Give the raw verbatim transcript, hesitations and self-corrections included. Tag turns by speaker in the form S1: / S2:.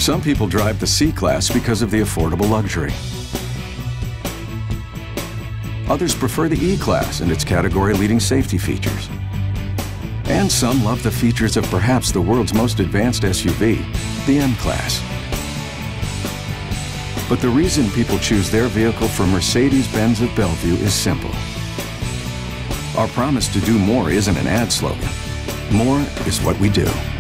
S1: Some people drive the C-Class because of the affordable luxury. Others prefer the E-Class and its category-leading safety features. And some love the features of perhaps the world's most advanced S U V, the M-Class. But the reason people choose their vehicle from Mercedes-Benz of Bellevue is simple. Our promise to do more isn't an ad slogan. More is what we do.